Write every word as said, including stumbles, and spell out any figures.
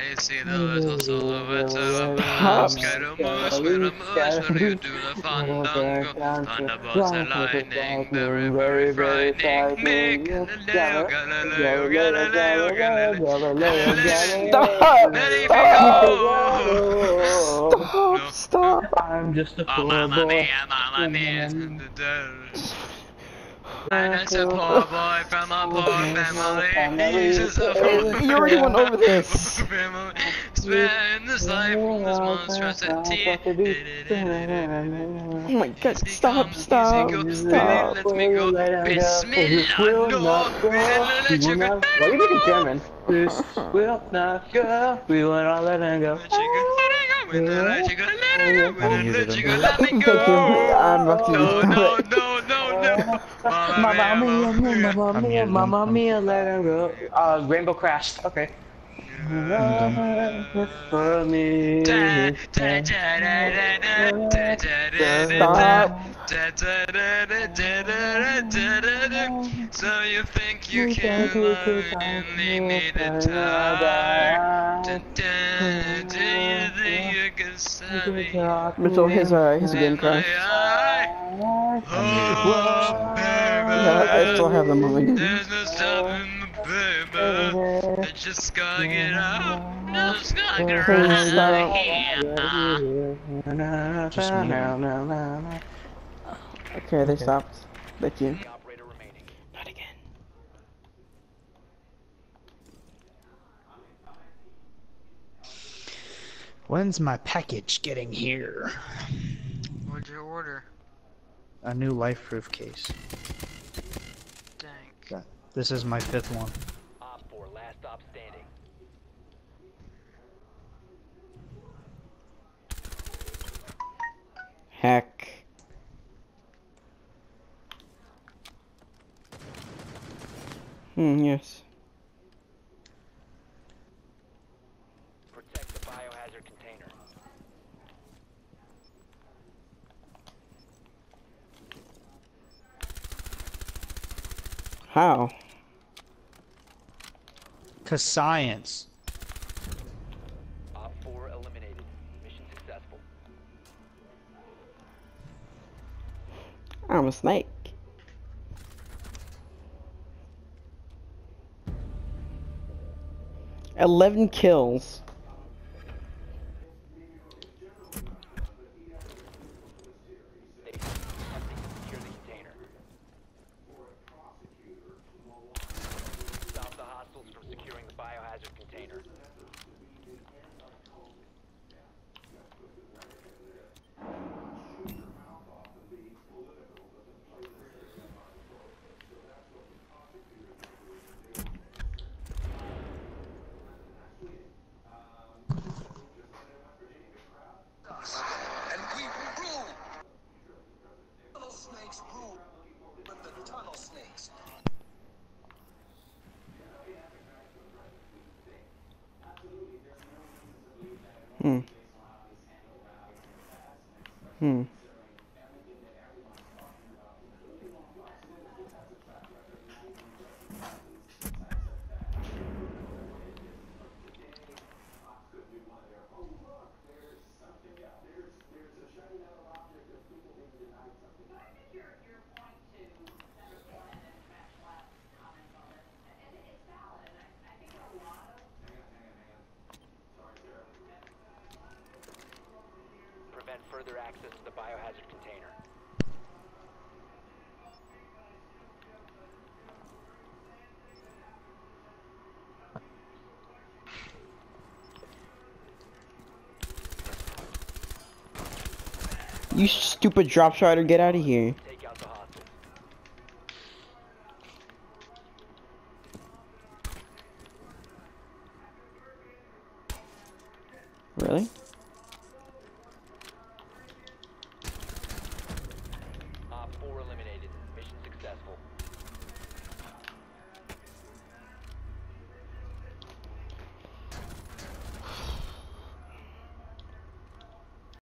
I see the little silhouettes of a Stop. mouse. Scaramouche, Scaramouche, what do you do the fandango? Thunderbolts are lightning, very, very frightening. Me, Galileo, Galileo, Galileo, Galileo, Galileo, Stop! let it Stop! go. Stop! No, no. Stop! I'm just a Oh, poor mamma boy. mia, mamma mia. And it's a poor boy from a poor family. He's just a poor You already went over this. family. Spend this life from this monstrosity. Oh my god, Easy stop, come, stop, easy go. stop. Let me go. Bismillah, no. Let you go. Why are you speaking German? This will not go. We will not let him go. Let you go. Let you go. Let you go. Let me Thank you. I'm go. Rocky. No, Stop no, it. no, no, no. Mamma mia, mamma I'm mia, muted. mamma I'm, mia, let him go. Uh, Rainbow crashed. Okay. I'm done. For me. Stop. So you think you can love and leave me to die? Do you think you can save me? Mitchell, his uh, his game In my crashed. eye? I'm muted. Oh, Yeah, I still have them on my game. there's no stopping the baby. I just gotta get out. Just gotta get Please out stop. of here. Just muted. Okay, they stopped. Thank you. Not again. When's my package getting here? What'd you order? A new life-proof case. Dang. Yeah, this is my fifth one. Op four, last stop standing. Heck. Hmm, yes. Protect the biohazard container. How? Cause science. Op four eliminated. Mission successful. I'm a snake. Eleven kills. Stay attempting to secure the container. Stop the hostiles from securing the biohazard container. And we rule. Tunnel snakes rule with the tunnel snakes. Hmm. Hmm. Prevent further access to the biohazard container. You stupid drop strider, get out of here. Take out the hostiles. Really?